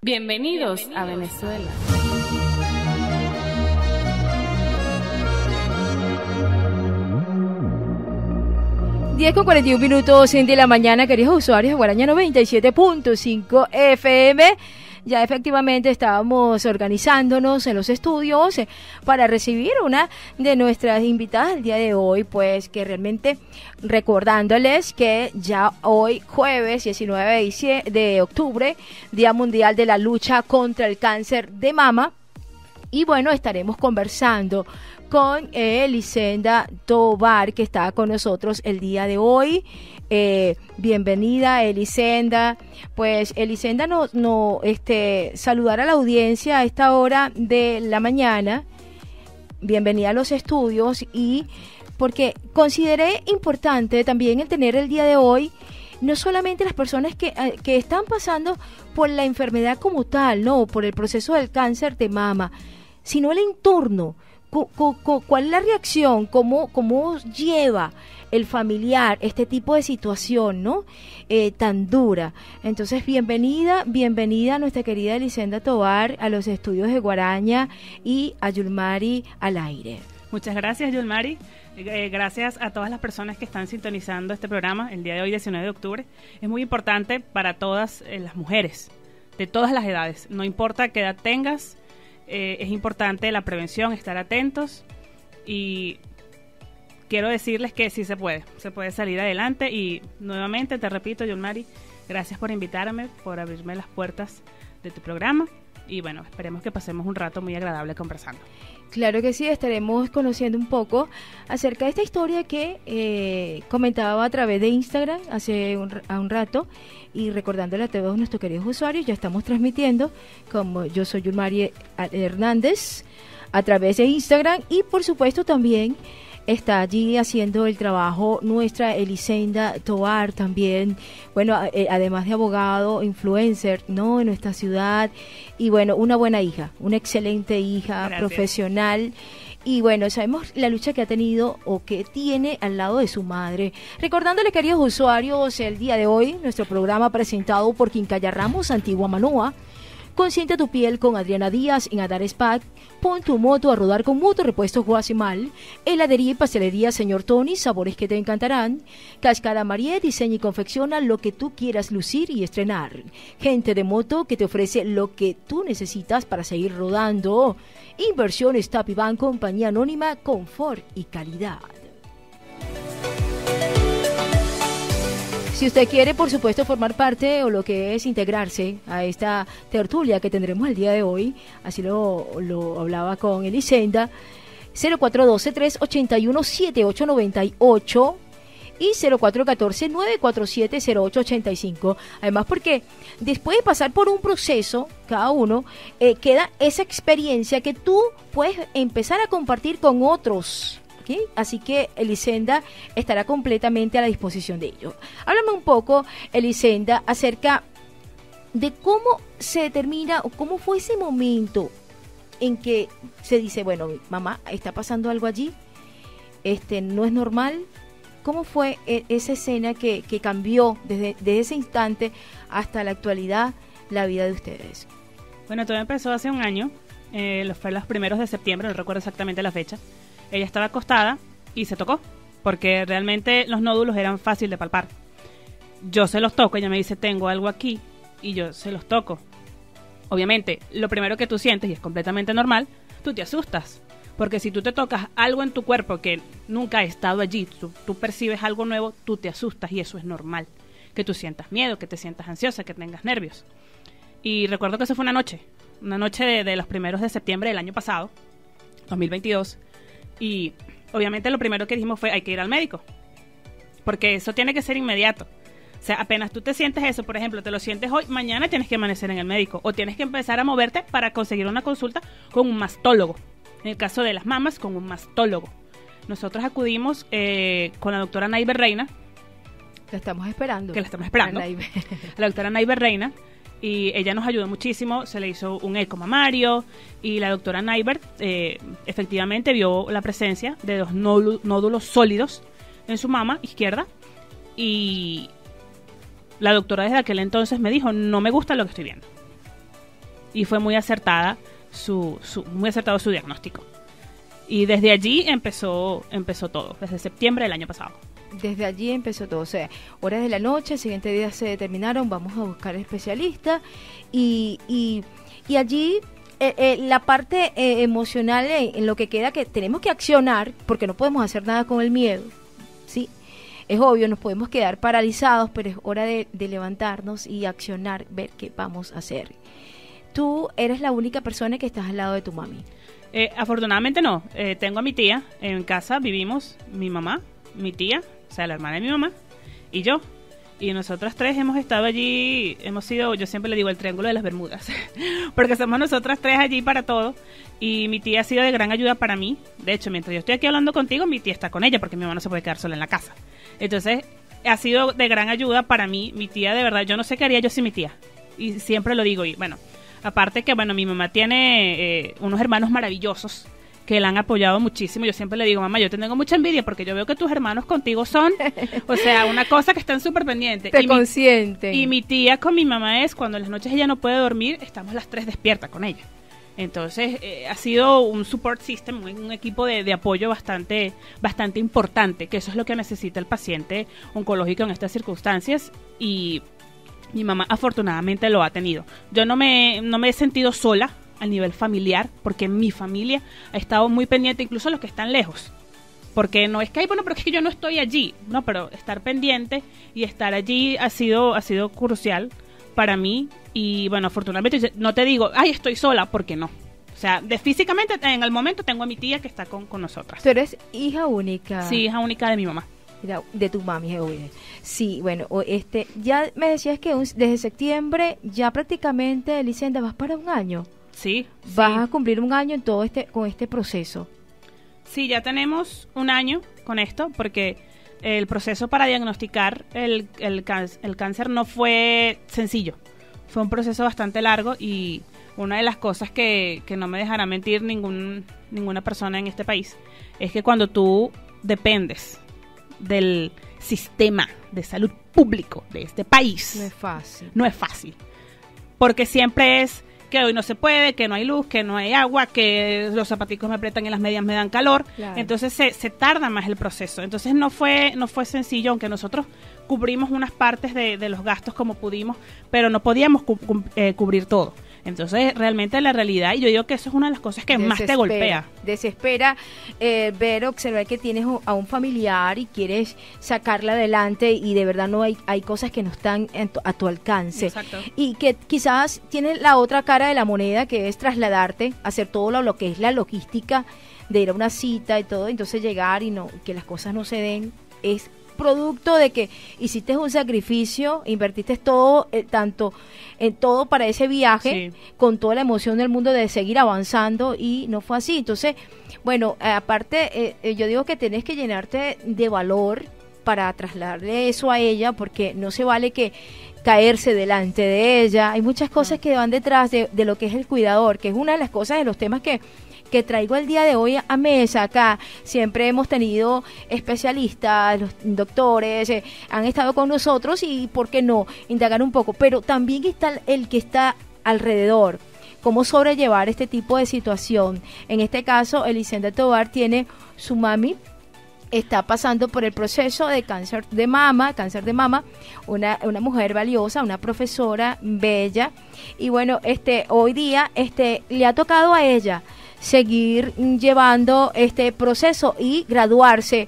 Bienvenidos a Venezuela. 10:41 de la mañana, queridos usuarios de Guaraña 97.5 FM. Ya efectivamente estábamos organizándonos en los estudios para recibir una de nuestras invitadas el día de hoy, pues que realmente recordándoles que ya hoy jueves 19 de octubre, Día Mundial de la Lucha contra el Cáncer de Mama, y bueno, estaremos conversando con Elisenda Tovar, que está con nosotros el día de hoy. Bienvenida, Elisenda. Pues Elisenda saludar a la audiencia a esta hora de la mañana. Bienvenida a los estudios, y porque consideré importante también el tener el día de hoy no solamente las personas que están pasando por la enfermedad como tal, no, por el proceso del cáncer de mama, sino el entorno. ¿Cuál es la reacción? ¿Cómo lleva el familiar este tipo de situación, ¿no? Tan dura? Entonces, bienvenida a nuestra querida Elisenda Tovar a los estudios de Guaraña y a Yulmari al aire. Muchas gracias, Yulmari. Gracias a todas las personas que están sintonizando este programa el día de hoy, 19 de octubre. Es muy importante para todas las mujeres, de todas las edades. No importa qué edad tengas, es importante la prevención, estar atentos, y quiero decirles que sí se puede salir adelante. Y nuevamente te repito, Yulmari, gracias por invitarme, por abrirme las puertas de tu programa, y bueno, esperemos que pasemos un rato muy agradable conversando. Claro que sí, estaremos conociendo un poco acerca de esta historia que comentaba a través de Instagram hace un rato, y recordándole a todos nuestros queridos usuarios, ya estamos transmitiendo, como yo soy Yulmari Hernández, a través de Instagram, y por supuesto también está allí haciendo el trabajo nuestra Elisenda Tovar también, bueno, además de abogado, influencer, ¿no?, en nuestra ciudad, y bueno, una buena hija, una excelente hija. Gracias. Profesional, y bueno, sabemos la lucha que ha tenido o que tiene al lado de su madre. Recordándole, queridos usuarios, el día de hoy, nuestro programa presentado por Quincalla Ramos, Antigua Manoa. Consiente tu piel con Adriana Díaz en Adar Spa. Pon tu moto a rodar con Moto Repuestos Guasimal. Heladería y pastelería Señor Tony, sabores que te encantarán. Cascada Mariet diseña y confecciona lo que tú quieras lucir y estrenar. Gente de Moto, que te ofrece lo que tú necesitas para seguir rodando. Inversiones Tapiban, compañía anónima, confort y calidad. Si usted quiere, por supuesto, formar parte o lo que es integrarse a esta tertulia que tendremos el día de hoy, así lo hablaba con Elisenda, 0412-381-7898 y 0414-947-0885. Además, porque después de pasar por un proceso, cada uno, queda esa experiencia que tú puedes empezar a compartir con otros. ¿Okay? Así que Elisenda estará completamente a la disposición de ello. Háblame un poco, Elisenda, acerca de cómo se determina o cómo fue ese momento en que se dice, bueno, mamá, está pasando algo allí, no es normal. ¿Cómo fue esa escena que cambió desde ese instante hasta la actualidad la vida de ustedes? Bueno, todo empezó hace un año, fue los primeros de septiembre, no recuerdo exactamente la fecha. Ella estaba acostada y se tocó, porque realmente los nódulos eran fácil de palpar. Yo se los toco, ella me dice, tengo algo aquí, y yo se los toco. Obviamente, lo primero que tú sientes, y es completamente normal, tú te asustas, porque si tú te tocas algo en tu cuerpo que nunca ha estado allí, tú percibes algo nuevo, tú te asustas, y eso es normal, que tú sientas miedo, que te sientas ansiosa, que tengas nervios. Y recuerdo que eso fue una noche de los primeros de septiembre del año pasado, 2022, y obviamente lo primero que dijimos fue, hay que ir al médico, porque eso tiene que ser inmediato. O sea, apenas tú te sientes eso, por ejemplo, te lo sientes hoy, mañana tienes que amanecer en el médico, o tienes que empezar a moverte para conseguir una consulta con un mastólogo. En el caso de las mamas, con un mastólogo. Nosotros acudimos con la doctora Naiber Reina. La estamos esperando. La doctora Naiber Reina. Y ella nos ayudó muchísimo, se le hizo un eco mamario, y la doctora Naiber efectivamente vio la presencia de dos nódulos sólidos en su mama izquierda, y la doctora desde aquel entonces me dijo, no me gusta lo que estoy viendo. y fue muy acertado su diagnóstico. Y desde allí empezó todo, desde septiembre del año pasado. Desde allí empezó todo, o sea, horas de la noche, el siguiente día se determinaron, vamos a buscar especialistas y allí la parte emocional en lo que queda, que tenemos que accionar, porque no podemos hacer nada con el miedo, ¿sí? Es obvio, nos podemos quedar paralizados, pero es hora de levantarnos y accionar, ver qué vamos a hacer. Tú eres la única persona que estás al lado de tu mami. Afortunadamente no, tengo a mi tía, en casa vivimos mi mamá, mi tía, o sea, la hermana de mi mamá, y yo. Y nosotras tres hemos estado allí, hemos sido, yo siempre le digo, el triángulo de las Bermudas, porque somos nosotras tres allí para todo. Y mi tía ha sido de gran ayuda para mí. De hecho, mientras yo estoy aquí hablando contigo, mi tía está con ella, porque mi mamá no se puede quedar sola en la casa. Entonces, ha sido de gran ayuda para mí. Mi tía, de verdad, yo no sé qué haría yo sin mi tía. Y siempre lo digo. Y bueno, aparte que, bueno, mi mamá tiene unos hermanos maravillosos que la han apoyado muchísimo. Yo siempre le digo, mamá, yo te tengo mucha envidia porque yo veo que tus hermanos contigo son, o sea, una cosa que están súper pendientes. Te consienten. Y mi tía con mi mamá es, cuando en las noches ella no puede dormir, estamos las tres despiertas con ella. Entonces, ha sido un support system, un equipo de apoyo bastante importante, que eso es lo que necesita el paciente oncológico en estas circunstancias, y mi mamá afortunadamente lo ha tenido. Yo no me he sentido sola a nivel familiar, porque mi familia ha estado muy pendiente, incluso los que están lejos, porque no es que, bueno, pero es que yo no estoy allí, no, pero estar pendiente y estar allí ha sido crucial para mí. Y bueno, afortunadamente no te digo, ay, estoy sola, porque no, o sea, físicamente en el momento tengo a mi tía que está con nosotras. ¿Tú eres hija única? Sí, hija única de mi mamá. De tu mami, obvio. Sí, bueno, ya me decías que desde septiembre ya prácticamente, Elisenda, vas para un año. Sí. Vas a cumplir un año en todo con este proceso. Sí, ya tenemos un año con esto, porque el proceso para diagnosticar el cáncer no fue sencillo. Fue un proceso bastante largo, y una de las cosas que no me dejará mentir ninguna persona en este país es que cuando tú dependes del sistema de salud público de este país, no es fácil. No es fácil, porque siempre es que hoy no se puede, que no hay luz, que no hay agua, que los zapaticos me aprietan y las medias me dan calor. Claro. Entonces se tarda más el proceso. Entonces no fue sencillo, aunque nosotros cubrimos unas partes de los gastos como pudimos, pero no podíamos cubrir todo. Entonces, realmente la realidad, y yo digo que eso es una de las cosas que más te golpea. Desespera observar que tienes a un familiar y quieres sacarla adelante, y de verdad no hay cosas que no están a tu alcance. Exacto. Y que quizás tienes la otra cara de la moneda, que es trasladarte, hacer todo lo que es la logística de ir a una cita y todo, entonces llegar y que las cosas no se den, es producto de que hiciste un sacrificio, invertiste todo, tanto en todo para ese viaje, sí, con toda la emoción del mundo de seguir avanzando, y no fue así. Entonces, bueno, aparte, yo digo que tenés que llenarte de valor para trasladarle eso a ella, porque no se vale que caerse delante de ella. Hay muchas cosas que van detrás de lo que es el cuidador, que es una de las cosas, de los temas que traigo el día de hoy a mesa acá. Siempre hemos tenido especialistas, los doctores han estado con nosotros, y por qué no indagar un poco, pero también está el que está alrededor, cómo sobrellevar este tipo de situación. En este caso, Elisenda Tovar tiene su mami, está pasando por el proceso de cáncer de mama, una mujer valiosa, una profesora bella, y bueno, hoy día le ha tocado a ella seguir llevando este proceso y graduarse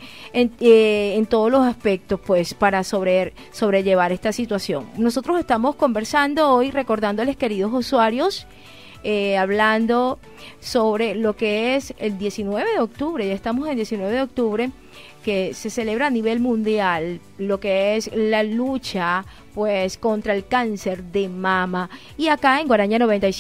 en todos los aspectos, pues, para sobrellevar esta situación. Nosotros estamos conversando hoy, recordándoles, queridos usuarios, hablando sobre lo que es el 19 de octubre, ya estamos en 19 de octubre, que se celebra a nivel mundial lo que es la lucha, pues, contra el cáncer de mama. Y acá en Guaraña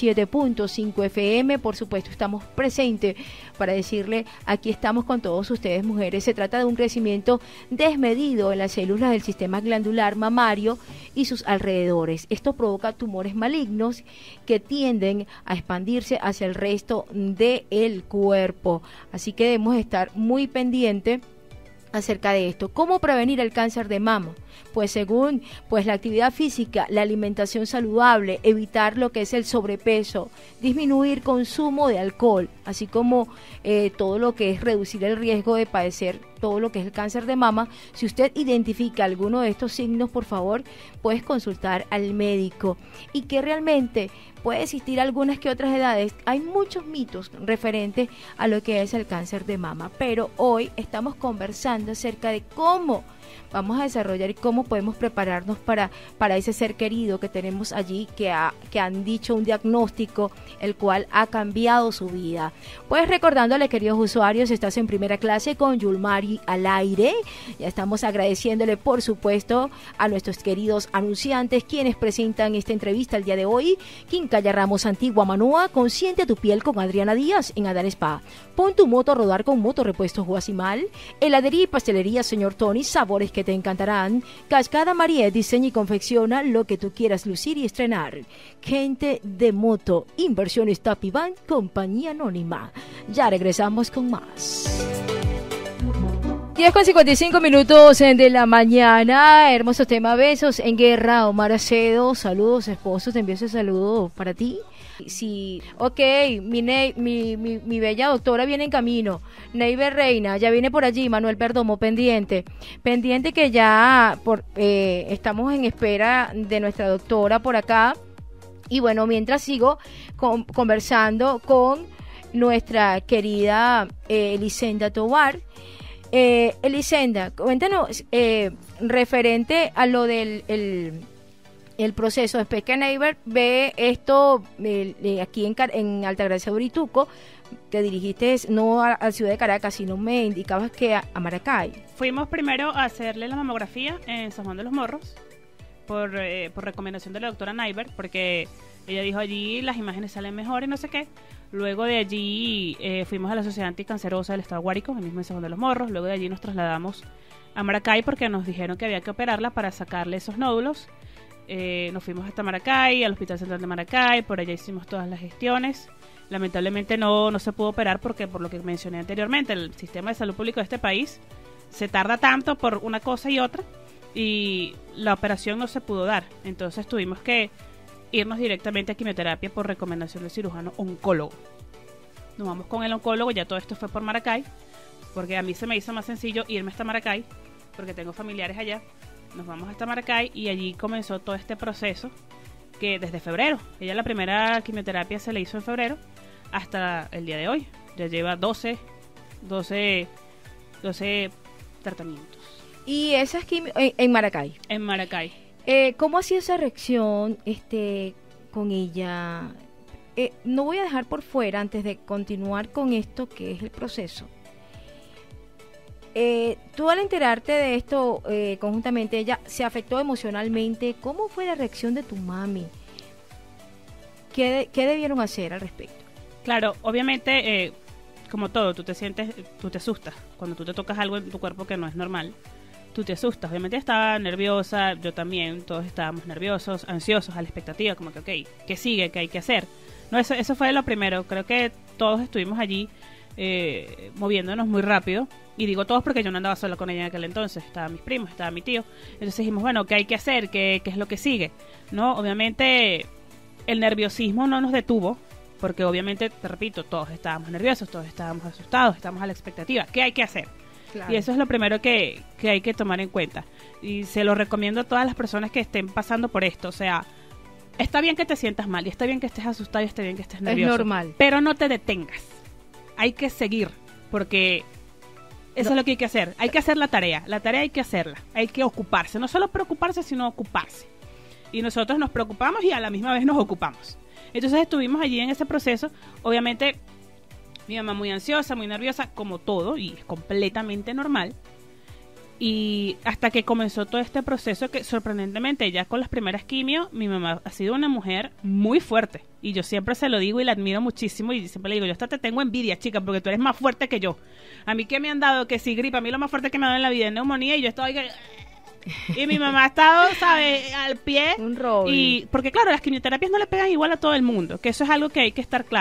97.5 FM, por supuesto, estamos presentes para decirle, aquí estamos con todos ustedes, mujeres. Se trata de un crecimiento desmedido en las células del sistema glandular mamario y sus alrededores. Esto provoca tumores malignos que tienden a expandirse hacia el resto del cuerpo. Así que debemos estar muy pendientes acerca de esto. ¿Cómo prevenir el cáncer de mama? Pues según la actividad física, la alimentación saludable, evitar lo que es el sobrepeso, disminuir consumo de alcohol, así como todo lo que es reducir el riesgo de padecer todo lo que es el cáncer de mama. Si usted identifica alguno de estos signos, por favor, puedes consultar al médico. Y que realmente puede existir algunas que otras edades. Hay muchos mitos referentes a lo que es el cáncer de mama, pero hoy estamos conversando acerca de cómo vamos a desarrollar y cómo podemos prepararnos para ese ser querido que tenemos allí, que han dicho un diagnóstico el cual ha cambiado su vida. Pues recordándole, queridos usuarios, estás en Primera Clase con Yulmari al aire. Ya estamos agradeciéndole, por supuesto, a nuestros queridos anunciantes, quienes presentan esta entrevista el día de hoy. Quincalla Ramos, Antigua Manoa, Consiente tu piel con Adriana Díaz en Adán Spa. Pon tu moto a rodar con Motorrepuestos Guasimal. Heladería y pastelería Señor Tony, sabores que te encantarán. Cascada Mariet diseña y confecciona lo que tú quieras lucir y estrenar. Gente de Moto, Inversiones Tapiban, compañía anónima. Ya regresamos con más. 10:55 de la mañana. Hermoso tema, besos en guerra. Omar Acedo, saludos, esposo, te envío ese saludo para ti. Sí, ok, mi bella doctora viene en camino. Neiber Reina, ya viene por allí. Manuel Perdomo, pendiente que ya estamos en espera de nuestra doctora por acá. Y bueno, mientras sigo conversando con nuestra querida Elisenda Tovar. Elisenda, cuéntanos referente a lo del el proceso. Después que Neiber ve esto aquí en Altagracia de Orituco, te dirigiste no a la ciudad de Caracas, sino me indicabas que a Maracay. Fuimos primero a hacerle la mamografía en San Juan de los Morros por recomendación de la doctora Neiber, porque ella dijo allí las imágenes salen mejor y no sé qué. Luego de allí fuimos a la Sociedad Anticancerosa del Estado Guárico, el mismo en San Juan de los Morros. Luego de allí nos trasladamos a Maracay porque nos dijeron que había que operarla para sacarle esos nódulos. Nos fuimos hasta Maracay, al Hospital Central de Maracay, por allá hicimos todas las gestiones. Lamentablemente no se pudo operar porque, por lo que mencioné anteriormente, el sistema de salud público de este país se tarda tanto por una cosa y otra, y la operación no se pudo dar. Entonces tuvimos que irnos directamente a quimioterapia por recomendación del cirujano oncólogo. Nos vamos con el oncólogo, ya todo esto fue por Maracay, porque a mí se me hizo más sencillo irme hasta Maracay, porque tengo familiares allá. Nos vamos hasta Maracay y allí comenzó todo este proceso que desde febrero, ella la primera quimioterapia se le hizo en febrero hasta el día de hoy. Ya lleva 12 tratamientos. ¿Y esas en Maracay? En Maracay. ¿Cómo ha sido esa reacción con ella? No voy a dejar por fuera, antes de continuar con esto, que es el proceso. Tú, al enterarte de esto, conjuntamente, ella se afectó emocionalmente. ¿Cómo fue la reacción de tu mami? ¿Qué debieron hacer al respecto? Claro, obviamente, como todo, tú te asustas. Cuando tú te tocas algo en tu cuerpo que no es normal, tú te asustas. Obviamente estaba nerviosa, yo también, todos estábamos nerviosos, ansiosos, a la expectativa, como que, ok, ¿qué sigue? ¿Qué hay que hacer? No, eso fue lo primero. Creo que todos estuvimos allí moviéndonos muy rápido. Y digo todos porque yo no andaba sola con ella en aquel entonces. Estaban mis primos, estaba mi tío. Entonces dijimos, bueno, ¿qué hay que hacer? ¿Qué es lo que sigue? ¿No? Obviamente el nerviosismo no nos detuvo, porque obviamente, te repito, todos estábamos nerviosos, todos estábamos asustados, estamos a la expectativa. ¿Qué hay que hacer? Claro. Y eso es lo primero que hay que tomar en cuenta. Y se lo recomiendo a todas las personas que estén pasando por esto. O sea, está bien que te sientas mal, y está bien que estés asustado, y está bien que estés nervioso. Es normal. Pero no te detengas. Hay que seguir, porque eso es lo que hay que hacer. Hay que hacer la tarea hay que hacerla. Hay que ocuparse. No solo preocuparse, sino ocuparse. Y nosotros nos preocupamos y a la misma vez nos ocupamos. Entonces estuvimos allí en ese proceso. Obviamente, mi mamá muy ansiosa, muy nerviosa, como todo, y es completamente normal. Y hasta que comenzó todo este proceso, que sorprendentemente ya con las primeras quimio, mi mamá ha sido una mujer muy fuerte. Y yo siempre se lo digo y la admiro muchísimo, y siempre le digo, yo hasta te tengo envidia, chica, porque tú eres más fuerte que yo. A mí que me han dado, que si gripa, a mí lo más fuerte que me ha dado en la vida es neumonía, y yo estoy... Y mi mamá ha estado, ¿sabes?, al pie. Un roble. Y porque claro, las quimioterapias no le pegan igual a todo el mundo, que eso es algo que hay que estar claro.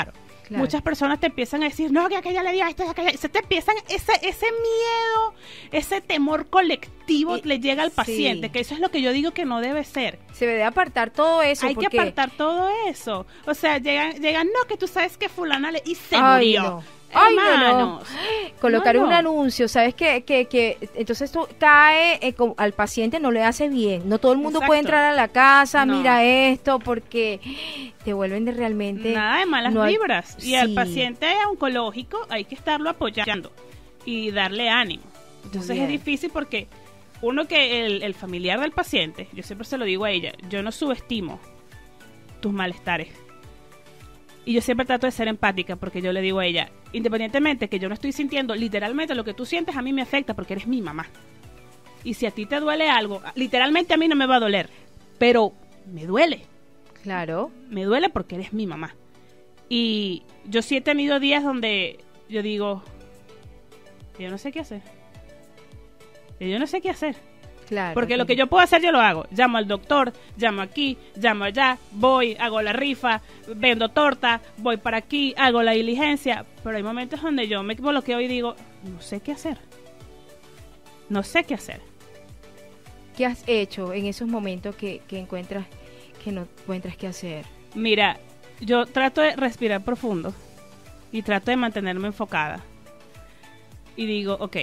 Claro. Muchas personas te empiezan a decir, no, que aquella le dio esto, aquella. Se te empiezan ese miedo, ese temor colectivo le llega al paciente, que eso es lo que yo digo que no debe ser. Se debe apartar todo eso. Hay que apartar todo eso. O sea, llegan, no, que tú sabes que fulana y se Ay, murió. no. Ay, Hermanos, no. Colocar un anuncio, ¿sabes qué? Entonces esto cae al paciente, no le hace bien. No todo el mundo puede entrar a la casa, mira esto, porque te vuelven realmente... Nada de malas vibras. Y al paciente oncológico hay que estarlo apoyando y darle ánimo. Entonces es difícil porque uno que el familiar del paciente, yo siempre se lo digo a ella, yo no subestimo tus malestares. Y yo siempre trato de ser empática porque yo le digo a ella, independientemente que yo no estoy sintiendo literalmente lo que tú sientes, a mí me afecta porque eres mi mamá. Y si a ti te duele algo, literalmente a mí no me va a doler, pero me duele. Claro. Me duele porque eres mi mamá. Y yo sí he tenido días donde yo digo, yo no sé qué hacer. Yo no sé qué hacer. Claro. Porque lo que yo puedo hacer, yo lo hago. Llamo al doctor, llamo aquí, llamo allá, voy, hago la rifa, vendo torta, voy para aquí, hago la diligencia. Pero hay momentos donde yo me bloqueo y digo, no sé qué hacer. No sé qué hacer. ¿Qué has hecho en esos momentos que encuentras que no encuentras qué hacer? Mira, yo trato de respirar profundo y trato de mantenerme enfocada. Y digo, ok,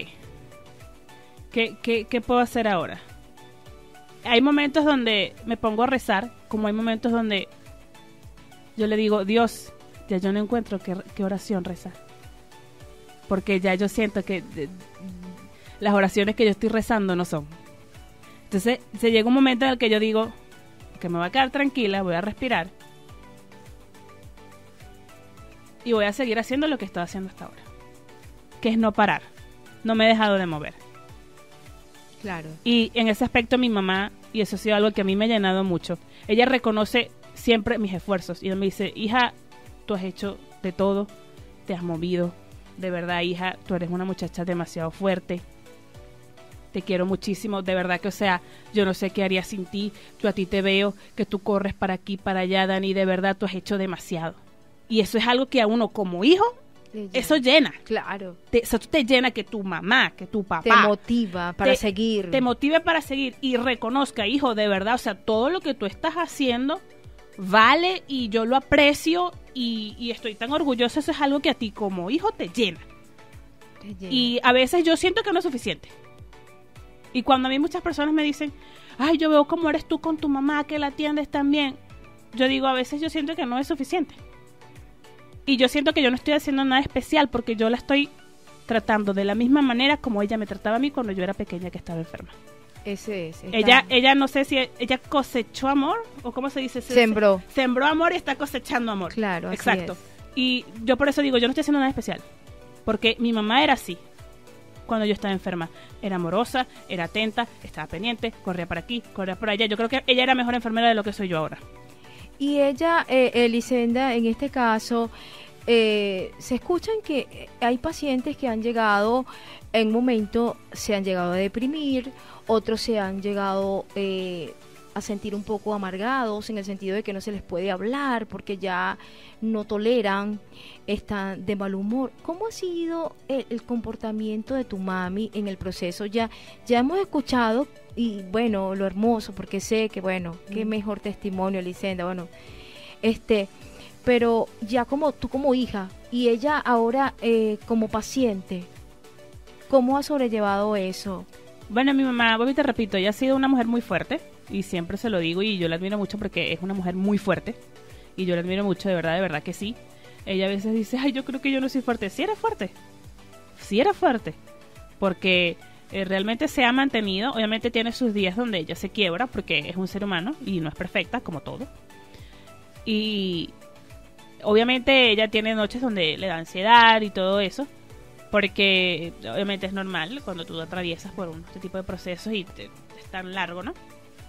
¿Qué puedo hacer ahora? Hay momentos donde me pongo a rezar, como hay momentos donde yo le digo, Dios, ya yo no encuentro qué oración rezar. Porque ya yo siento que las oraciones que yo estoy rezando no son. Entonces se llega un momento en el que yo digo que me voy a quedar tranquila, voy a respirar y voy a seguir haciendo lo que estoy haciendo hasta ahora, que es no parar. No me he dejado de mover. Claro. Y en ese aspecto mi mamá, y eso ha sido algo que a mí me ha llenado mucho, ella reconoce siempre mis esfuerzos y ella me dice, hija, tú has hecho de todo, te has movido, de verdad, hija, tú eres una muchacha demasiado fuerte, te quiero muchísimo, de verdad que, o sea, yo no sé qué haría sin ti, yo a ti te veo, que tú corres para aquí, para allá, Dani, de verdad, tú has hecho demasiado. Y eso es algo que a uno como hijo, eso llena. Claro. Eso te llena, que tu mamá, que tu papá te motiva para seguir. Te motive para seguir y reconozca, hijo, de verdad, o sea, todo lo que tú estás haciendo vale y yo lo aprecio y estoy tan orgullosa. Eso es algo que a ti como hijo te llena. Y a veces yo siento que no es suficiente. Y cuando a mí muchas personas me dicen, ay, yo veo cómo eres tú con tu mamá, que la atiendes tan bien, yo digo, a veces yo siento que no es suficiente. Y yo siento que yo no estoy haciendo nada especial porque yo la estoy tratando de la misma manera como ella me trataba a mí cuando yo era pequeña, que estaba enferma. Ese es. Ella no sé si ella cosechó amor o cómo se dice. Sembró. Sembró amor y está cosechando amor. Claro, así exacto. Es. Y yo por eso digo, yo no estoy haciendo nada especial. Porque mi mamá era así cuando yo estaba enferma. Era amorosa, era atenta, estaba pendiente, corría para aquí, corría por allá. Yo creo que ella era mejor enfermera de lo que soy yo ahora. Y ella, Elisenda, en este caso, se escuchan que hay pacientes que han llegado, en un momento se han llegado a deprimir, otros se han llegado a sentir un poco amargados, en el sentido de que no se les puede hablar porque ya no toleran, están de mal humor. ¿Cómo ha sido el comportamiento de tu mami en el proceso? Ya hemos escuchado, y bueno, lo hermoso, porque sé que, bueno, qué mejor testimonio, Elisenda, bueno, pero ya como tú como hija, y ella ahora como paciente, ¿cómo ha sobrellevado eso? Bueno, mi mamá, voy te repito, ella ha sido una mujer muy fuerte, y siempre se lo digo, y yo la admiro mucho porque es una mujer muy fuerte, y yo la admiro mucho, de verdad que sí. Ella a veces dice, ay, yo creo que yo no soy fuerte. Sí era fuerte, porque realmente se ha mantenido. Obviamente tiene sus días donde ella se quiebra, porque es un ser humano, y no es perfecta, como todo. Y obviamente ella tiene noches donde le da ansiedad y todo eso, porque obviamente es normal cuando tú atraviesas por este tipo de procesos y es tan largo, ¿no?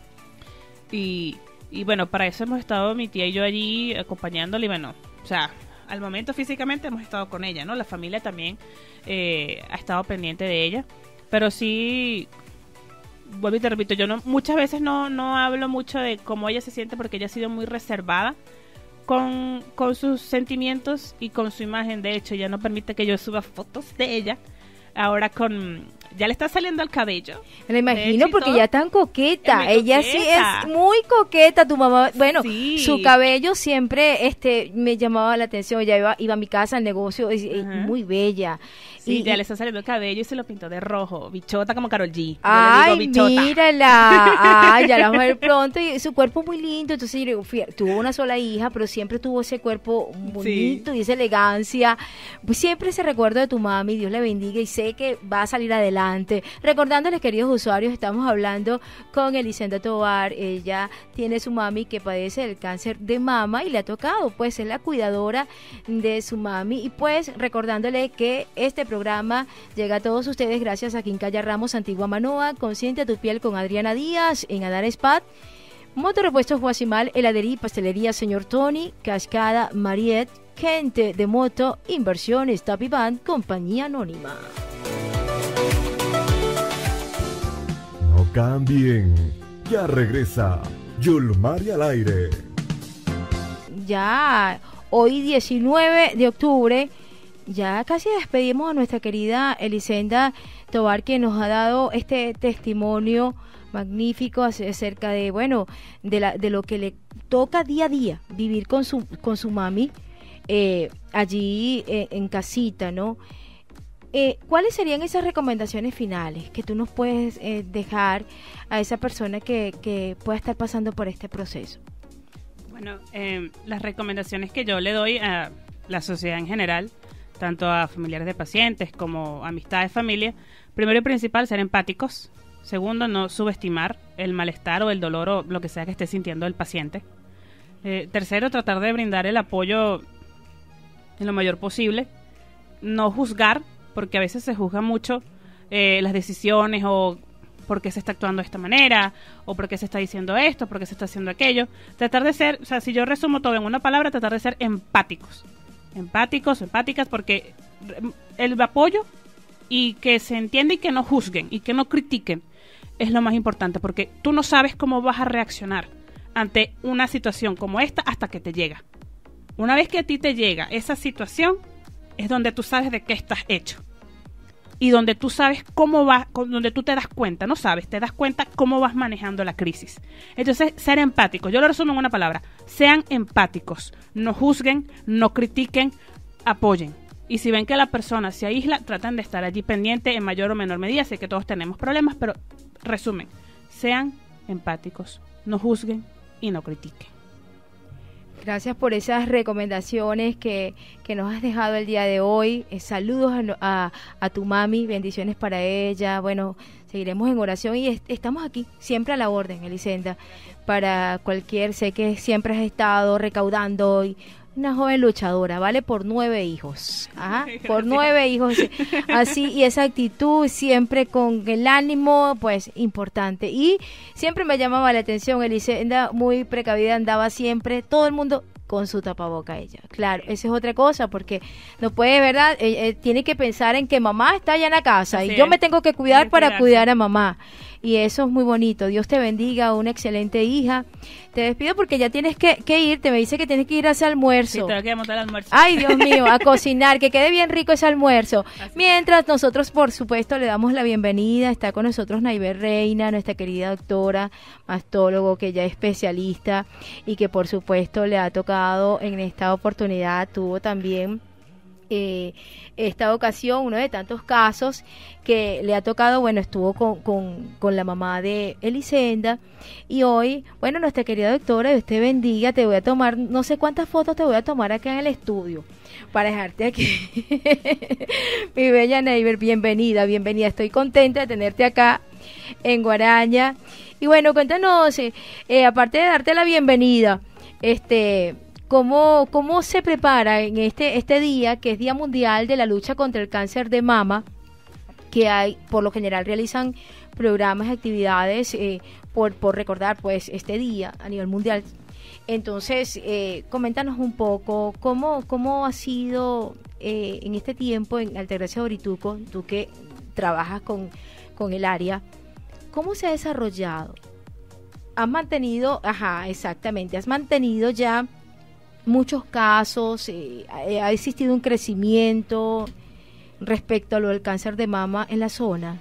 Y bueno, para eso hemos estado mi tía y yo allí acompañándole, y bueno, o sea, al momento físicamente hemos estado con ella, ¿no? La familia también ha estado pendiente de ella, pero sí, vuelvo y te repito, yo muchas veces no hablo mucho de cómo ella se siente porque ella ha sido muy reservada, con sus sentimientos y con su imagen. De hecho, ya no permite que yo suba fotos de ella. Ahora ya le está saliendo el cabello. Me imagino porque ya tan coqueta. Es muy Ella sí es muy coqueta, tu mamá. Bueno, sí. Su cabello siempre me llamaba la atención. Ella iba a mi casa al negocio, muy bella. Sí, ya le está saliendo el cabello y se lo pintó de rojo. Bichota como Karol G. Ay, bichota. Mírala. Ay, ya la vamos a ver pronto. Y su cuerpo muy lindo. Entonces, yo digo, tuvo una sola hija, pero siempre tuvo ese cuerpo bonito y esa elegancia. Pues siempre se recuerda de tu mami. Dios la bendiga y sé que va a salir adelante. Recordándoles, queridos usuarios, estamos hablando con Elisenda Tovar. Ella tiene su mami que padece del cáncer de mama y le ha tocado, pues, ser la cuidadora de su mami. Y pues, recordándole que este programa llega a todos ustedes gracias a Quincalla Ramos, Antigua Manoa, Consciente tu piel con Adriana Díaz, en Adar Spa, Motorrepuestos Guasimal, Heladería y Pastelería Señor Tony, Cascada Mariette, Gente de Moto, Inversiones Tapiban, Compañía Anónima. No cambien, ya regresa Yulmari al aire. Ya, hoy 19 de octubre, ya casi despedimos a nuestra querida Elisenda Tovar, que nos ha dado este testimonio magnífico acerca de, bueno, de lo que le toca día a día vivir con su mami allí en casita, ¿no? ¿Cuáles serían esas recomendaciones finales que tú nos puedes dejar a esa persona que pueda estar pasando por este proceso? Bueno, las recomendaciones que yo le doy a la sociedad en general, tanto a familiares de pacientes como amistades, familia, primero y principal, ser empáticos. Segundo, no subestimar el malestar o el dolor o lo que sea que esté sintiendo el paciente. Tercero, tratar de brindar el apoyo en lo mayor posible. No juzgar, porque a veces se juzga mucho las decisiones o por qué se está actuando de esta manera, o por qué se está diciendo esto, por qué se está haciendo aquello. Tratar de ser, o sea, si yo resumo todo en una palabra, tratar de ser empáticos. Empáticas, porque el apoyo y que se entienda y que no juzguen y que no critiquen es lo más importante, porque tú no sabes cómo vas a reaccionar ante una situación como esta hasta que te llega. Una vez que a ti te llega esa situación, es donde tú sabes de qué estás hecho y donde tú sabes cómo vas, donde tú te das cuenta, no sabes, te das cuenta cómo vas manejando la crisis. Entonces, ser empáticos, yo lo resumo en una palabra: sean empáticos, no juzguen, no critiquen, apoyen. Y si ven que la persona se aísla, tratan de estar allí pendiente en mayor o menor medida. Sé que todos tenemos problemas, pero resumen, sean empáticos, no juzguen y no critiquen. Gracias por esas recomendaciones que nos has dejado el día de hoy. Saludos a tu mami, bendiciones para ella. Bueno, seguiremos en oración y estamos aquí, siempre a la orden, Elisenda, para sé que siempre has estado recaudando y una joven luchadora, ¿vale? Por 9 hijos. Ajá, por 9 hijos. Así, y esa actitud siempre con el ánimo, pues, importante. Y siempre me llamaba la atención, Elisenda, muy precavida, andaba siempre, todo el mundo con su tapaboca ella. Claro, esa es otra cosa, porque no puede, ¿verdad? Tiene que pensar en que mamá está allá en la casa. Así y yo me tengo que cuidar para cuidar a mamá. Y eso es muy bonito. Dios te bendiga, una excelente hija. Te despido porque ya tienes que irte. Me dice que tienes que ir a ese almuerzo. Sí, tengo que montar el almuerzo. Ay, Dios mío, a cocinar, que quede bien rico ese almuerzo. Así. Mientras nosotros, por supuesto, le damos la bienvenida. Está con nosotros Naiber Reina, nuestra querida doctora, mastólogo, que ya es especialista y que, por supuesto, le ha tocado en esta oportunidad. Tuvo también esta ocasión uno de tantos casos que le ha tocado. Bueno, estuvo con la mamá de Elisenda y hoy, bueno, nuestra querida doctora, Dios te bendiga, te voy a tomar, no sé cuántas fotos te voy a tomar acá en el estudio para dejarte aquí. Mi bella Neighbor, bienvenida, estoy contenta de tenerte acá en Guaraña. Y bueno, cuéntanos, aparte de darte la bienvenida, ¿Cómo se prepara en este día, que es Día Mundial de la Lucha contra el Cáncer de Mama? Que hay, por lo general realizan programas, actividades por recordar pues este día a nivel mundial. Entonces, coméntanos un poco cómo ha sido en este tiempo en Altagracia Orituco, tú que trabajas con el área, ¿cómo se ha desarrollado? ¿Has mantenido, has mantenido ya muchos casos, ha existido un crecimiento respecto a lo del cáncer de mama en la zona.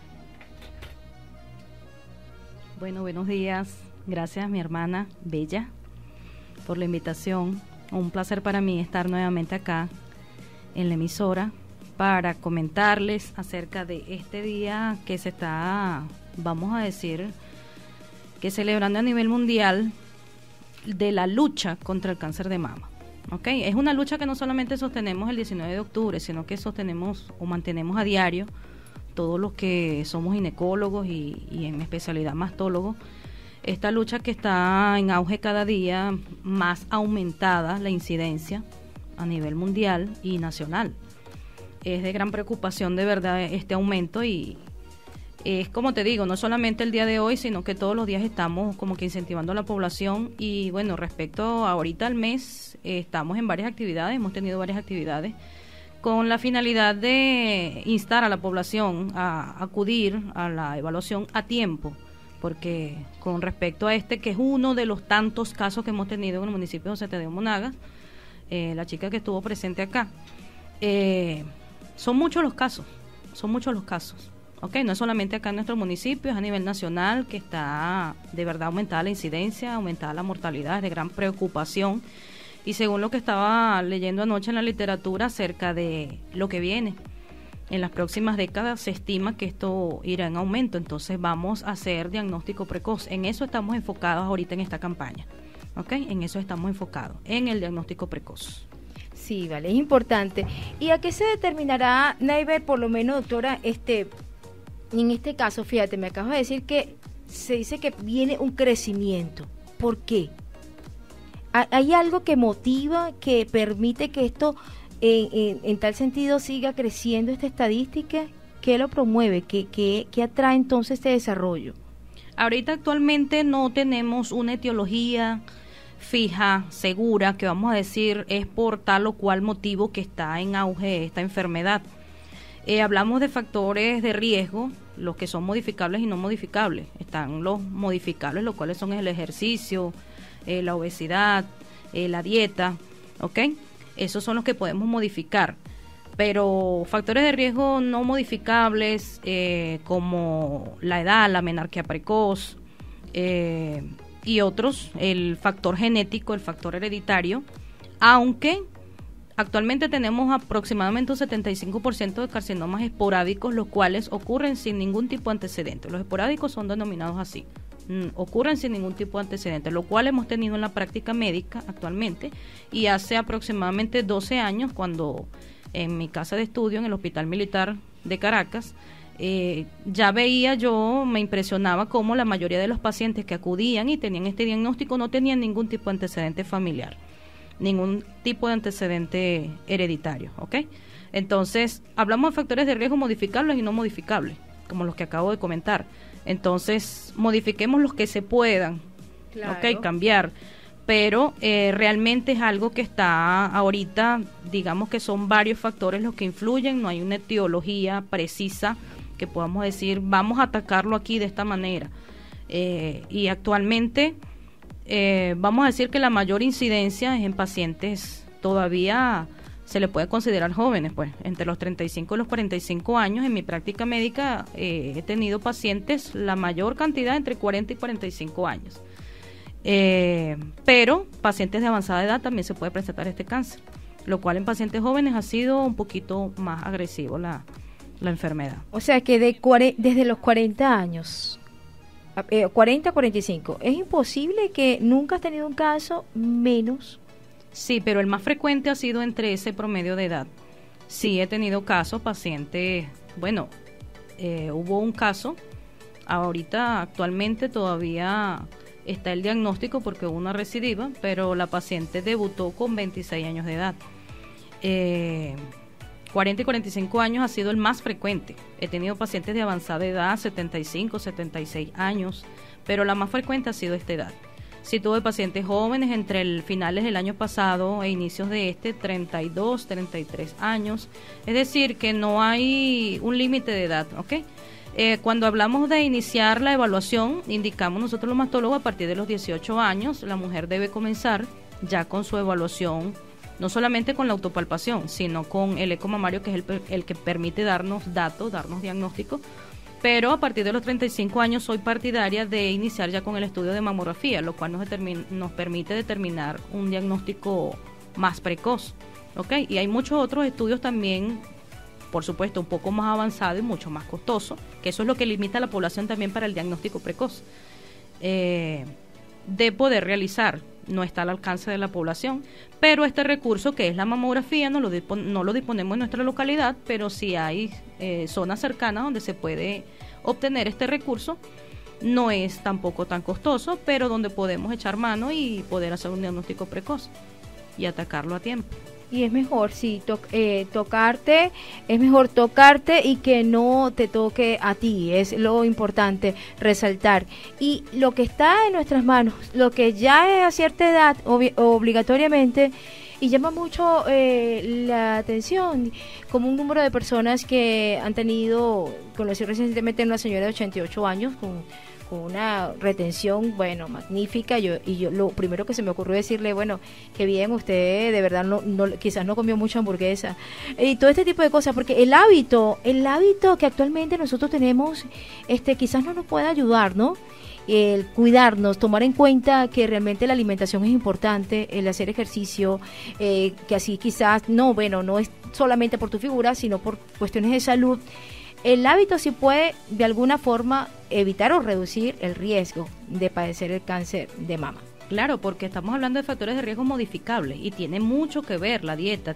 Bueno, buenos días. Gracias, mi hermana Bella, por la invitación. Un placer para mí estar nuevamente acá en la emisora para comentarles acerca de este día que se está, vamos a decir, que celebrando a nivel mundial de la lucha contra el cáncer de mama. ¿Okay? Es una lucha que no solamente sostenemos el 19 de octubre, sino que sostenemos o mantenemos a diario todos los que somos ginecólogos y en mi especialidad mastólogos. Esta lucha que está en auge cada día, más aumentada la incidencia a nivel mundial y nacional. Es de gran preocupación de verdad este aumento y es como te digo, no solamente el día de hoy, sino que todos los días estamos como que incentivando a la población. Y bueno, respecto a ahorita al mes, estamos en varias actividades, hemos tenido varias actividades con la finalidad de instar a la población a acudir a la evaluación a tiempo, porque con respecto a este, que es uno de los tantos casos que hemos tenido en el municipio de José Tadeo Monagas, la chica que estuvo presente acá, son muchos los casos. Okay, no es solamente acá en nuestro municipio, es a nivel nacional que está de verdad aumentada la incidencia, aumentada la mortalidad, es de gran preocupación. Y según lo que estaba leyendo anoche en la literatura acerca de lo que viene, en las próximas décadas se estima que esto irá en aumento, entonces vamos a hacer diagnóstico precoz. En eso estamos enfocados ahorita en esta campaña, ¿okay? En eso estamos enfocados, en el diagnóstico precoz. Sí, vale, es importante. ¿Y a qué se determinará, Neiber, por lo menos, doctora, en este caso, fíjate, me acabas de decir que se dice que viene un crecimiento? ¿Por qué? ¿Hay algo que motiva, que permite que esto, en tal sentido, siga creciendo esta estadística? ¿Qué lo promueve? ¿Qué atrae entonces este desarrollo? Ahorita actualmente no tenemos una etiología fija, segura, que vamos a decir es por tal o cual motivo que está en auge esta enfermedad. Hablamos de factores de riesgo, los que son modificables y no modificables. Están los modificables, los cuales son el ejercicio, la obesidad, la dieta, ¿ok? Esos son los que podemos modificar. Pero factores de riesgo no modificables, como la edad, la menarquía precoz, y otros, el factor genético, el factor hereditario, aunque actualmente tenemos aproximadamente un 75% de carcinomas esporádicos, los cuales ocurren sin ningún tipo de antecedente. Los esporádicos son denominados así, ocurren sin ningún tipo de antecedente, lo cual hemos tenido en la práctica médica actualmente, y hace aproximadamente 12 años, cuando en mi casa de estudio en el Hospital Militar de Caracas, ya veía yo, me impresionaba cómo la mayoría de los pacientes que acudían y tenían este diagnóstico no tenían ningún tipo de antecedente familiar, ningún tipo de antecedente hereditario, ¿ok? Entonces, hablamos de factores de riesgo modificables y no modificables, como los que acabo de comentar. Entonces, modifiquemos los que se puedan, claro, ¿ok? Cambiar, pero realmente es algo que está ahorita, digamos que son varios factores los que influyen, no hay una etiología precisa que podamos decir, vamos a atacarlo aquí de esta manera. Y actualmente vamos a decir que la mayor incidencia es en pacientes todavía se le puede considerar jóvenes, pues entre los 35 y los 45 años. En mi práctica médica he tenido pacientes, la mayor cantidad entre 40 y 45 años. Pero pacientes de avanzada edad también se puede presentar este cáncer, lo cual en pacientes jóvenes ha sido un poquito más agresivo la enfermedad. O sea que desde los 40 años, 40 a 45, ¿es imposible que nunca has tenido un caso menos? Sí, pero el más frecuente ha sido entre ese promedio de edad. Sí, he tenido casos, pacientes, bueno, hubo un caso, ahorita actualmente todavía está el diagnóstico porque hubo una recidiva, pero la paciente debutó con 26 años de edad. 40 y 45 años ha sido el más frecuente. He tenido pacientes de avanzada edad, 75, 76 años, pero la más frecuente ha sido esta edad. Sí tuve pacientes jóvenes entre el finales del año pasado e inicios de 32, 33 años. Es decir, que no hay un límite de edad, ¿ok? Cuando hablamos de iniciar la evaluación, indicamos nosotros los mastólogos a partir de los 18 años, la mujer debe comenzar ya con su evaluación, no solamente con la autopalpación, sino con el eco mamario, que es el que permite darnos datos, darnos diagnóstico. Pero a partir de los 35 años soy partidaria de iniciar ya con el estudio de mamografía, lo cual nos permite determinar un diagnóstico más precoz. ¿Ok? Y hay muchos otros estudios también, por supuesto, un poco más avanzados y mucho más costosos, que eso es lo que limita a la población también para el diagnóstico precoz, de poder realizar. No está al alcance de la población, pero este recurso que es la mamografía no lo disponemos en nuestra localidad, pero sí hay zonas cercanas donde se puede obtener este recurso. No es tampoco tan costoso, pero donde podemos echar mano y poder hacer un diagnóstico precoz y atacarlo a tiempo. Y es mejor, sí, tocarte, es mejor tocarte y que no te toque a ti, es lo importante resaltar. Y lo que está en nuestras manos, lo que ya es a cierta edad, obligatoriamente, y llama mucho la atención, como un número de personas que han tenido, conocí recientemente una señora de 88 años con una retención, bueno, magnífica. Yo lo primero que se me ocurrió decirle, bueno, qué bien, usted de verdad no quizás no comió mucha hamburguesa y todo este tipo de cosas, porque el hábito que actualmente nosotros tenemos, quizás no nos puede ayudar, ¿no? El cuidarnos, tomar en cuenta que realmente la alimentación es importante, el hacer ejercicio, que así quizás no es solamente por tu figura, sino por cuestiones de salud. El hábito sí puede de alguna forma evitar o reducir el riesgo de padecer el cáncer de mama. Claro, porque estamos hablando de factores de riesgo modificables y tiene mucho que ver la dieta.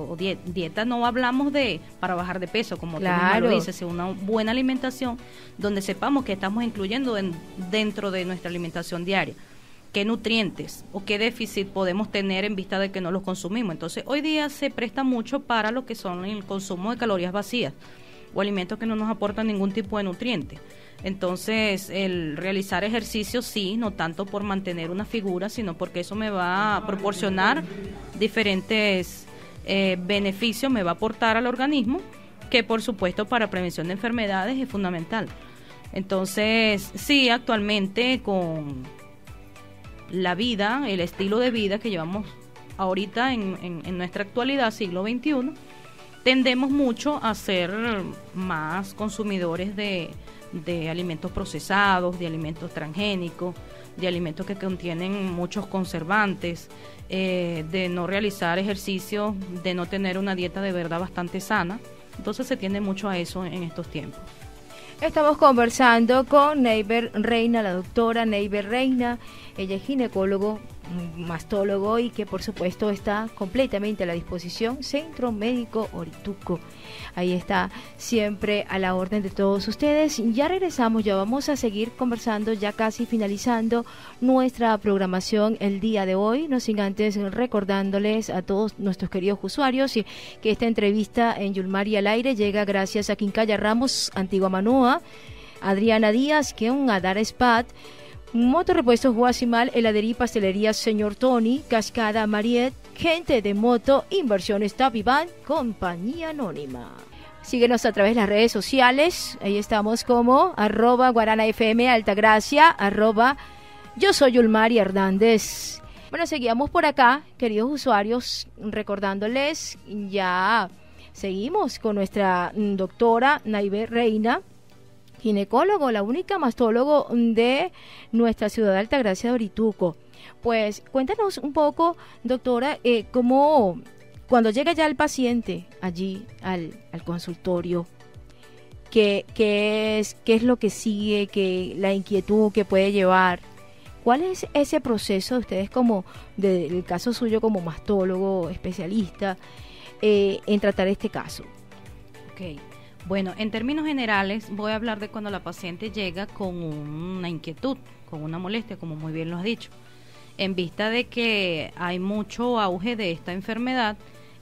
Dieta no hablamos de para bajar de peso, como tú misma lo dices, sino una buena alimentación donde sepamos que estamos incluyendo dentro de nuestra alimentación diaria qué nutrientes o qué déficit podemos tener en vista de que no los consumimos. Entonces, hoy día se presta mucho para lo que son el consumo de calorías vacías o alimentos que no nos aportan ningún tipo de nutriente. Entonces, el realizar ejercicio sí, no tanto por mantener una figura, sino porque eso me va a proporcionar diferentes beneficios, me va a aportar al organismo, que por supuesto para prevención de enfermedades es fundamental. Entonces, sí, actualmente con la vida, el estilo de vida que llevamos ahorita en nuestra actualidad, siglo XXI, tendemos mucho a ser más consumidores de alimentos procesados, de alimentos transgénicos, de alimentos que contienen muchos conservantes, de no realizar ejercicio, de no tener una dieta de verdad bastante sana. Entonces se tiende mucho a eso en estos tiempos. Estamos conversando con Neiber Reina, la doctora Neiber Reina. Ella es ginecólogo, mastólogo y que por supuesto está completamente a la disposición. Centro Médico Orituco. Ahí está, siempre a la orden de todos ustedes. Ya regresamos, ya vamos a seguir conversando, ya casi finalizando nuestra programación el día de hoy. No sin antes recordándoles a todos nuestros queridos usuarios que esta entrevista en Yulmari al aire llega gracias a Quincalla Ramos, Antigua Manoa, Adriana Díaz, que un Adar Spat, Motorrepuestos Guasimal, Heladería y Pastelería Señor Tony, Cascada Mariet, Gente de Moto, Inversiones Tapiban, Compañía Anónima. Síguenos a través de las redes sociales, ahí estamos como @GuaranaFM Altagracia, yo soy Yulmari Hernández. Bueno, seguimos por acá, queridos usuarios, recordándoles, ya seguimos con nuestra doctora Neiber Reina, ginecólogo, la única mastólogo de nuestra ciudad de Altagracia de Orituco. Pues cuéntanos un poco, doctora, cómo cuando llega ya el paciente allí al consultorio, ¿qué es lo que sigue, la inquietud que puede llevar? ¿Cuál es ese proceso de ustedes como, del caso suyo como mastólogo, especialista, en tratar este caso? Ok. Bueno, en términos generales voy a hablar de cuando la paciente llega con una inquietud, con una molestia, como muy bien lo has dicho. En vista de que hay mucho auge de esta enfermedad,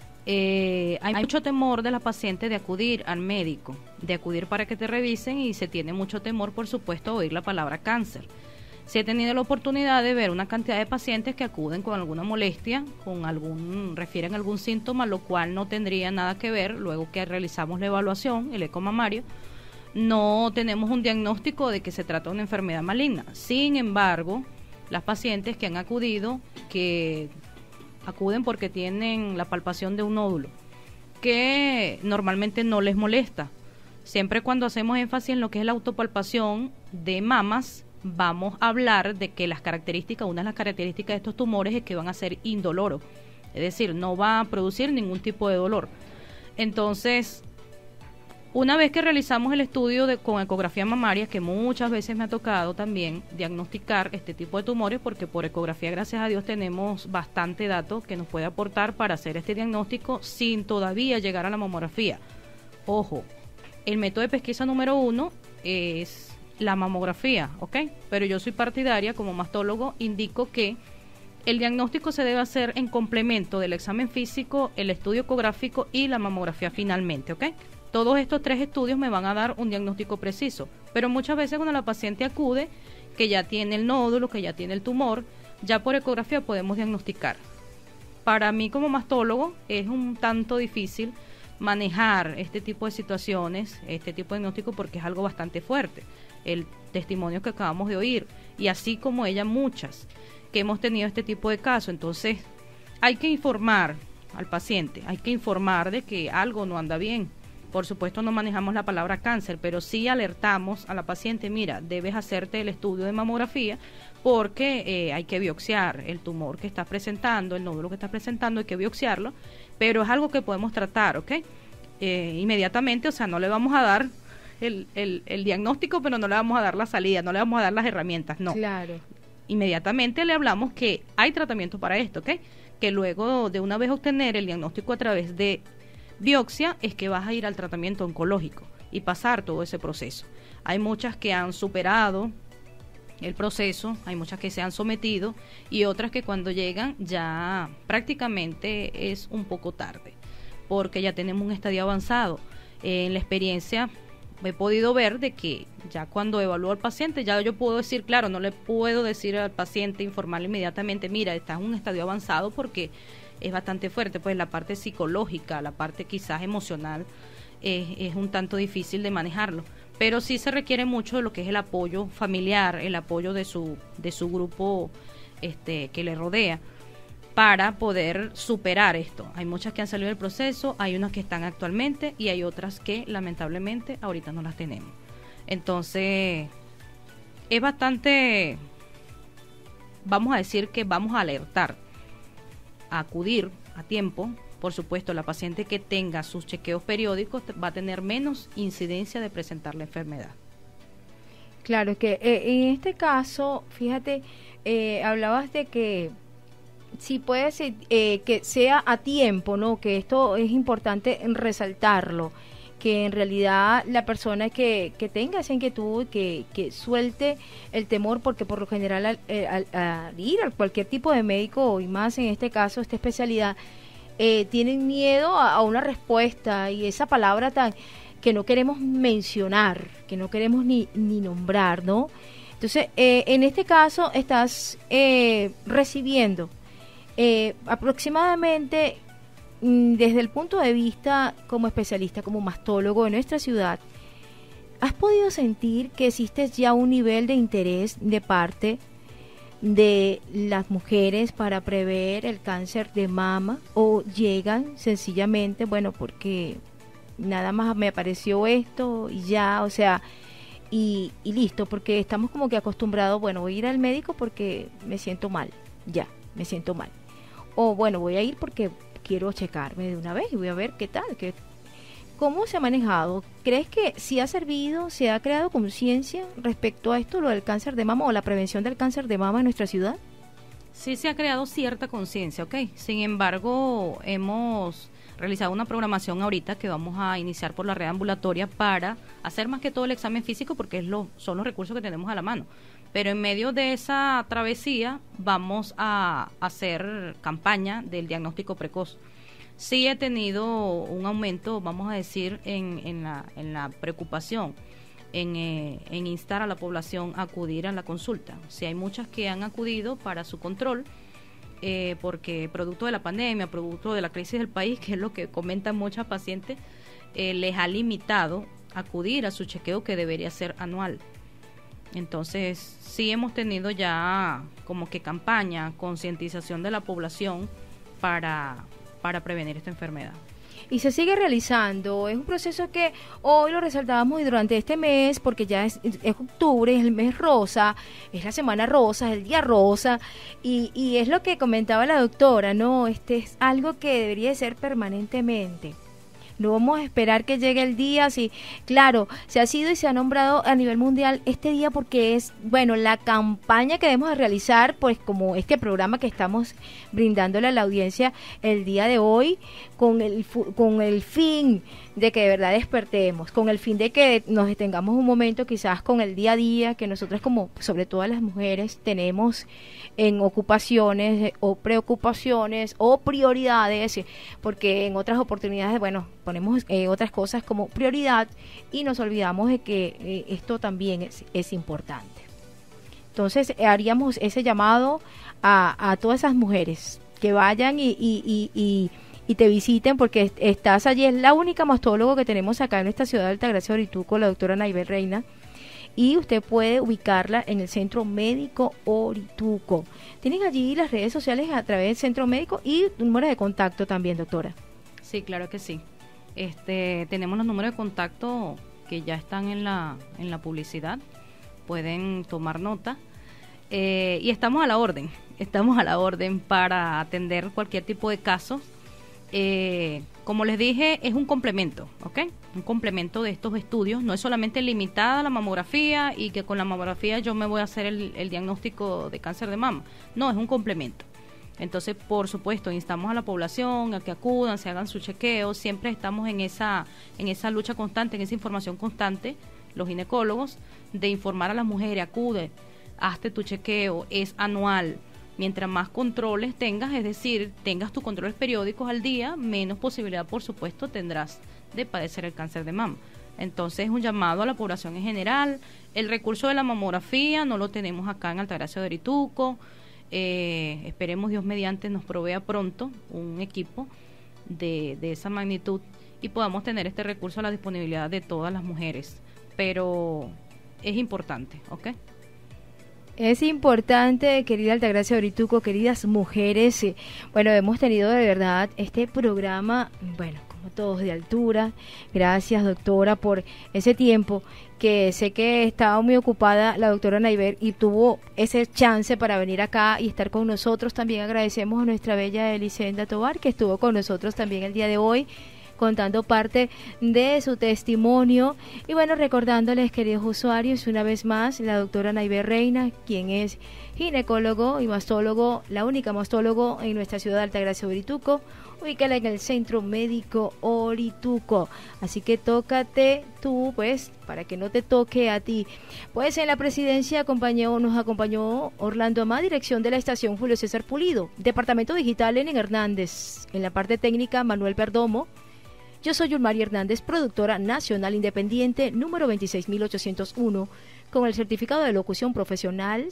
hay mucho temor de la paciente de acudir al médico, de acudir para que te revisen, y se tiene mucho temor, por supuesto, a oír la palabra cáncer. Sí he tenido la oportunidad de ver una cantidad de pacientes que acuden con alguna molestia, refieren algún síntoma, lo cual no tendría nada que ver. Luego que realizamos la evaluación, el eco mamario, no tenemos un diagnóstico de que se trata de una enfermedad maligna. Sin embargo, las pacientes que han acudido, que acuden porque tienen la palpación de un nódulo, que normalmente no les molesta. Siempre cuando hacemos énfasis en lo que es la autopalpación de mamas, vamos a hablar de que una de las características de estos tumores es que van a ser indoloros, es decir, no va a producir ningún tipo de dolor. Entonces, una vez que realizamos el estudio con ecografía mamaria, que muchas veces me ha tocado también diagnosticar este tipo de tumores, porque por ecografía, gracias a Dios, tenemos bastante datos que nos puede aportar para hacer este diagnóstico sin todavía llegar a la mamografía. Ojo, el método de pesquisa número 1 es la mamografía, ¿ok? Pero yo soy partidaria, como mastólogo, indico que el diagnóstico se debe hacer en complemento del examen físico, el estudio ecográfico y la mamografía finalmente, ¿ok? Todos estos 3 estudios me van a dar un diagnóstico preciso, pero muchas veces cuando la paciente acude, que ya tiene el nódulo, que ya tiene el tumor, ya por ecografía podemos diagnosticar. Para mí como mastólogo es un tanto difícil manejar este tipo de situaciones, este tipo de diagnóstico, porque es algo bastante fuerte. El testimonio que acabamos de oír, y así como ella, muchas que hemos tenido este tipo de casos. Entonces hay que informar al paciente, hay que informar de que algo no anda bien. Por supuesto no manejamos la palabra cáncer, pero sí alertamos a la paciente: mira, debes hacerte el estudio de mamografía porque hay que biopsiar el tumor que estás presentando, el nódulo que estás presentando, hay que biopsiarlo, pero es algo que podemos tratar, ¿ok? Inmediatamente, o sea, no le vamos a dar el diagnóstico, pero no le vamos a dar la salida, no le vamos a dar las herramientas, no. Claro. Inmediatamente le hablamos que hay tratamiento para esto, ¿ok? Que luego de una vez obtener el diagnóstico a través de biopsia es que vas a ir al tratamiento oncológico y pasar todo ese proceso. Hay muchas que han superado el proceso, hay muchas que se han sometido y otras que cuando llegan ya prácticamente es un poco tarde, porque ya tenemos un estadio avanzado. En la experiencia he podido ver de que ya cuando evalúo al paciente, ya yo puedo decir, claro, no le puedo decir al paciente, informarle inmediatamente, mira, está en un estadio avanzado, porque es bastante fuerte, pues la parte psicológica, la parte quizás emocional, es un tanto difícil de manejarlo, pero sí se requiere mucho de lo que es el apoyo familiar, el apoyo de su grupo que le rodea, para poder superar esto. Hay muchas que han salido del proceso, hay unas que están actualmente y hay otras que lamentablemente ahorita no las tenemos. Entonces, es bastante, vamos a decir que vamos a alertar, a acudir a tiempo. Por supuesto, la paciente que tenga sus chequeos periódicos va a tener menos incidencia de presentar la enfermedad. Claro, es que en este caso, fíjate, hablabas de que si puede ser que sea a tiempo, ¿no? Que esto es importante resaltarlo, que en realidad la persona que tenga esa inquietud, que suelte el temor, porque por lo general al ir a cualquier tipo de médico, y más en este caso, esta especialidad, tienen miedo a una respuesta, y esa palabra tan que no queremos mencionar, que no queremos ni nombrar, ¿no? Entonces, en este caso estás recibiendo aproximadamente, desde el punto de vista como especialista, como mastólogo de nuestra ciudad, ¿has podido sentir que existe ya un nivel de interés de parte de las mujeres para prever el cáncer de mama, o llegan sencillamente, bueno, porque nada más me apareció esto y ya, o sea, y listo, porque estamos como que acostumbrados, bueno, voy a ir al médico porque me siento mal, ya, me siento mal, o bueno, voy a ir porque quiero checarme de una vez y voy a ver qué tal, ¿cómo se ha manejado? ¿Crees que sí ha servido, se ha creado conciencia respecto a esto, lo del cáncer de mama o la prevención del cáncer de mama en nuestra ciudad? Sí se ha creado cierta conciencia, ¿ok? Sin embargo, hemos realizado una programación ahorita que vamos a iniciar por la red ambulatoria para hacer más que todo el examen físico, porque son los recursos que tenemos a la mano. Pero en medio de esa travesía vamos a hacer campaña del diagnóstico precoz. Sí he tenido un aumento, vamos a decir, en la preocupación, en instar a la población a acudir a la consulta. Sí, hay muchas que han acudido para su control, porque producto de la pandemia, producto de la crisis del país, que es lo que comentan muchas pacientes, les ha limitado acudir a su chequeo, que debería ser anual. Entonces, sí hemos tenido ya como que campaña, concientización de la población para prevenir esta enfermedad. Y se sigue realizando. Es un proceso que hoy lo resaltábamos y durante este mes, porque ya es octubre, es el mes rosa, es la semana rosa, es el día rosa, y es lo que comentaba la doctora, ¿no? Este es algo que debería ser permanentemente. No vamos a esperar que llegue el día, sí, claro, se ha sido y se ha nombrado a nivel mundial este día porque es, bueno, la campaña que debemos de realizar, pues como este programa que estamos brindándole a la audiencia el día de hoy, con el fin de que de verdad despertemos, con el fin de que nos detengamos un momento quizás con el día a día que nosotras como, sobre todo las mujeres, tenemos en ocupaciones o preocupaciones o prioridades, porque en otras oportunidades, bueno, ponemos otras cosas como prioridad y nos olvidamos de que esto también es importante. Entonces haríamos ese llamado a todas esas mujeres que vayan y te visiten, porque estás allí, es la única mastóloga que tenemos acá en esta ciudad de Altagracia de Orituco, la doctora Naibel Reina, y usted puede ubicarla en el Centro Médico Orituco. Tienen allí las redes sociales a través del Centro Médico y números de contacto también, doctora. Sí, claro que sí. Tenemos los números de contacto que ya están en la publicidad, pueden tomar nota, y estamos a la orden para atender cualquier tipo de casos. Como les dije, es un complemento, ¿ok? Un complemento de estos estudios, no es solamente limitada a la mamografía y que con la mamografía yo me voy a hacer el diagnóstico de cáncer de mama, no, es un complemento. Entonces, por supuesto, instamos a la población a que acudan, se hagan su chequeo, siempre estamos en esa lucha constante, en esa información constante, los ginecólogos, de informar a las mujeres, acude, hazte tu chequeo, es anual. Mientras más controles tengas, es decir, tengas tus controles periódicos al día, menos posibilidad, por supuesto, tendrás de padecer el cáncer de mama. Entonces, es un llamado a la población en general. El recurso de la mamografía no lo tenemos acá en Altagracia de Orituco. Esperemos Dios mediante nos provea pronto un equipo de esa magnitud y podamos tener este recurso a la disponibilidad de todas las mujeres. Pero es importante, ¿ok? Es importante, querida Altagracia de Orituco, queridas mujeres. Bueno, hemos tenido de verdad este programa, bueno, como todos, de altura. Gracias, doctora, por ese tiempo que sé que estaba muy ocupada la doctora Naibel y tuvo ese chance para venir acá y estar con nosotros. También agradecemos a nuestra bella Elisenda Tobar, que estuvo con nosotros también el día de hoy, contando parte de su testimonio. Y bueno, recordándoles, queridos usuarios, una vez más, la doctora Naibel Reina, quien es ginecólogo y mastólogo, la única mastólogo en nuestra ciudad de Altagracia de Orituco, ubícala en el Centro Médico Orituco. Así que tócate tú, pues, para que no te toque a ti. Pues en la presidencia nos acompañó Orlando Amá, dirección de la estación Julio César Pulido, departamento digital Lenin Hernández, en la parte técnica Manuel Perdomo. Yo soy Yulmari Hernández, productora nacional independiente, número 26801, con el certificado de locución profesional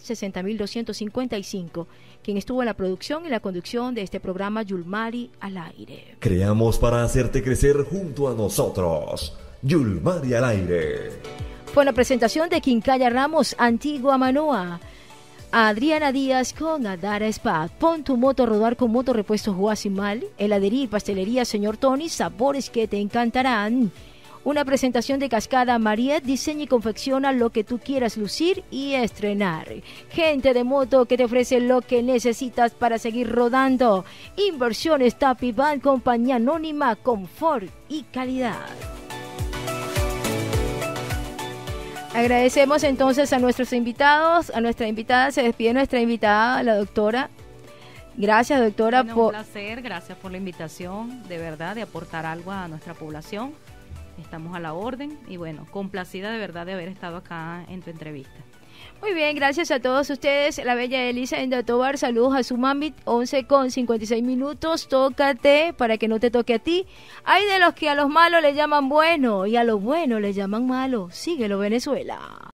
60255, quien estuvo en la producción y la conducción de este programa Yulmari al aire. Creamos para hacerte crecer junto a nosotros. Yulmari al aire. Fue una presentación de Quincalla Ramos, Antigua Manoa. Adriana Díaz con Adara Spa. Pon tu moto a rodar con Motorrepuestos Guasimal. Heladería y pastelería Señor Tony, sabores que te encantarán. Una presentación de Cascada Mariet, diseña y confecciona lo que tú quieras lucir y estrenar. Gente de Moto, que te ofrece lo que necesitas para seguir rodando. Inversiones Tapiban, compañía anónima, confort y calidad. Agradecemos entonces a nuestros invitados, a nuestra invitada, se despide nuestra invitada, la doctora. Gracias, doctora. Bueno, un placer, gracias por la invitación, de verdad, de aportar algo a nuestra población. Estamos a la orden y bueno, complacida de verdad de haber estado acá en tu entrevista. Muy bien, gracias a todos ustedes. La bella Elisenda Tobar, saludos a su mami, 11:56. Tócate para que no te toque a ti. Hay de los que a los malos le llaman bueno y a los buenos le llaman malo. Síguelo, Venezuela.